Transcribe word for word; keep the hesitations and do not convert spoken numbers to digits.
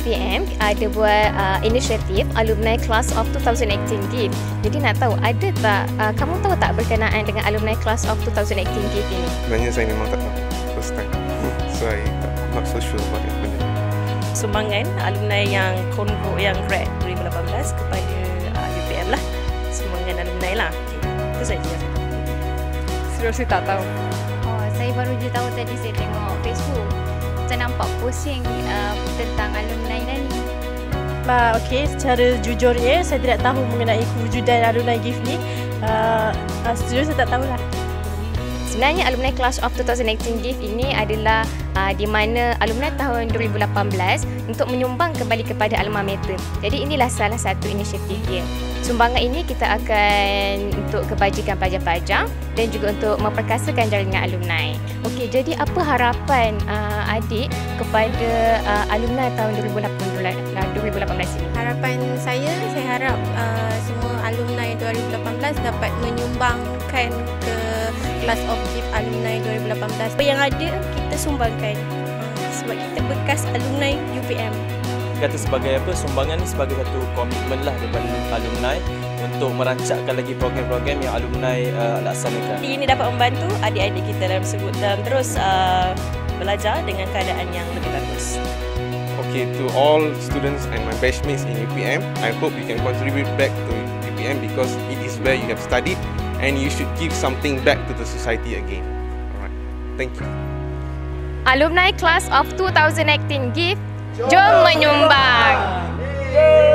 P M ada buat uh, inisiatif Alumni Class of twenty eighteen Gift. Jadi nak tahu, ada tak, uh, kamu tahu tak berkenaan dengan Alumni Class of twenty eighteen Gift ini? Sebenarnya saya memang tak tahu. First time. So I not so sure about it. Sumbangan alumni yang Konvo yang grad dua ribu lapan belas kepada uh, U P M lah. Sumbangan alumni lah. Okay. Itu saja. Seriously tak tahu. Oh, saya baru je tahu tadi saya tengok Facebook. Saya nampak posting uh, tentang alumni ni. Uh, Okey, secara jujurnya saya tidak tahu mengenai kewujudan alumni gift ni. Uh, uh, Sejujurnya saya tak tahulah. Sebenarnya Alumni Class of twenty eighteen Gift ini adalah uh, di mana alumni tahun dua ribu lapan belas untuk menyumbang kembali kepada alma mater. Jadi inilah salah satu inisiatif dia. Sumbangan ini kita akan untuk kebajikan pelajar-pelajar dan juga untuk memperkasakan jaringan alumni. Okey, jadi apa harapan uh, adik kepada uh, alumni tahun dua ribu lapan belas ini? Harapan saya, saya harap uh, semua alumni dua ribu lapan belas dapat menyumbangkan ke Class of Gift alumni dua ribu lapan belas. Apa yang ada kita sumbangkan sebab kita bekas alumni U P M. Kata sebagai apa, sumbangan ni sebagai satu komitmen lah daripada alumni untuk merancangkan lagi program-program yang alumni uh, laksanakan. Ini dapat membantu adik-adik kita dalam sebut dalam terus uh, belajar dengan keadaan yang lebih bagus. Okay, to all students and my batchmates in U P M, I hope you can contribute back to U P M because it is where you have studied and you should give something back to the society again. Alright, thank you. Alumni Class of twenty eighteen Gift, jom menyumbang!